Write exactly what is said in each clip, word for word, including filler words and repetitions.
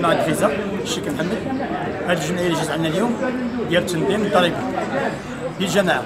جماعة غيزة الشيخ محمد. هذه الجمعية اللي جات عندنا اليوم ديال تنظيم الضريبة ديال الجماعة،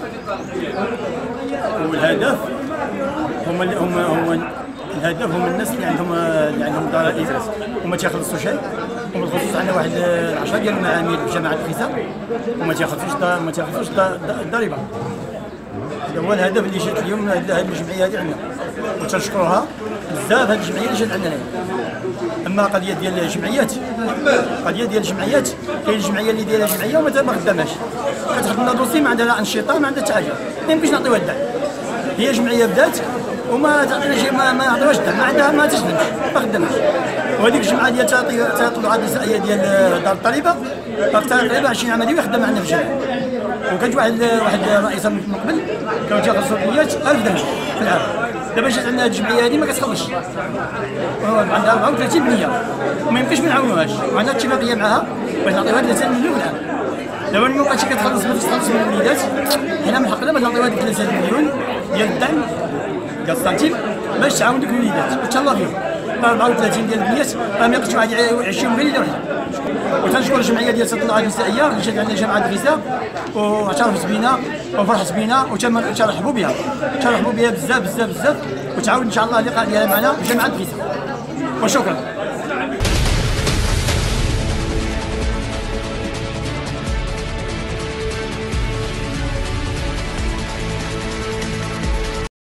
والهدف هما هما هما الهدف هم الناس اللي عندهم اللي عندهم ضرائب وما تيخلصوا شيء، وبالخصوص عندنا واحد العشرة ديال المعامل في جماعة غيزة وما تيخلصوش ما تيخلصوش الضريبة. هذا هو الهدف اللي جات اليوم هذه الجمعية هذه عندنا، وتنشكروها بزاف هذه الجمعية اللي جات عندنا. اما قضيه ديال الجمعيات قضيه ديال الجمعيات كاين الجمعيه اللي دايره جمعيه وما ما خداماش، كتحط لنا دوسي ما عندها لا انشطه ما عندها حتى حاجه، ما يمكنش نعطيوها الدعم. هي جمعيه بدات وما تعطينا شيء، ما ما عطيوهاش الدعم، ما عندها ما تخدمش ما خدامش. وهذيك الجمعيه ديال التطلعات النسائيه ديال دار الطلبه دار الطلبه عشرين عام هذه خدامه عندنا في الجامعه، وكانت واحد واحد الرئيسه من قبل كانوا تيخلصوا الحيات ألف درهم في العام. دابا جات عندنا هذه الجمعيه هذه ما كتخلصش، عندها أربعة وثلاثين بالمئة وما يمكنش ما نعاونوهاش، وعندنا اتفاقيه معها باش نعطيوها ثلاثة مليون في العام. دابا اليوم بقات كتخلص ما تخلص من الوليدات، حنا من حقنا باش نعطيوها هذيك ثلاثة مليون ديال الدعم ديال السنتيم باش تعاون ديك الوليدات وتهلا فيهم. أربعة وثلاثين ديال البنيات راه ما يقدش واحد يعيشهم غير ليله وحده. وتنشكر الجمعيه ديال التطلعات النسائيه اللي جات عندنا جامعه غيزة واعترفت بينا وفرحت بينا وترحبوا بها ترحبوا بها بزاف بزاف بزاف، وتعاود ان شاء الله اللقاء ديالها معنا في جامعه غيزة. وشكرا.